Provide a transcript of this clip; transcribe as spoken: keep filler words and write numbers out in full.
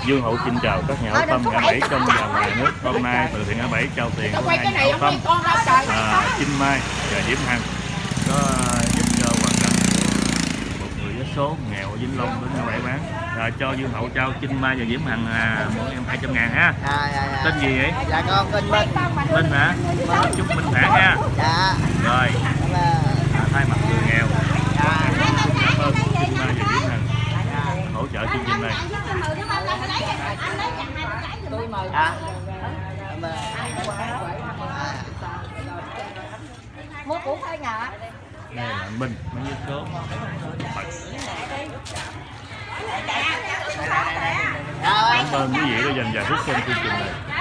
Dương Hậu xin chào các nhà hảo tâm ngã bảy trong và ngoài nước. Hôm nay từ thiện ngã bảy trao tiền của hai nhà hảo tâm à, Trinh Mai và Diễm Hằng có giúp cho hoàn cảnh một người với số nghèo ở Vĩnh Long đến ngã bảy bán. À, cho Dương Hậu trao Trinh Mai và Diễm Hằng à, mỗi em hai trăm ngàn ha. À, dạ, dạ. Tên gì vậy? Dạ con tên Minh. Minh hả? Vâng. Chúc Minh khỏe nha. Dạ. Rồi. À, thay mặt người nghèo. Dạ. Cảm ơn Trinh Mai và Diễm Hằng hỗ trợ chương trình này. À. Mua củ khoai ngọt. Đây là anh Minh, mấy với số. Cảm ơn quý vị đã dành vài phút xem chương trình này.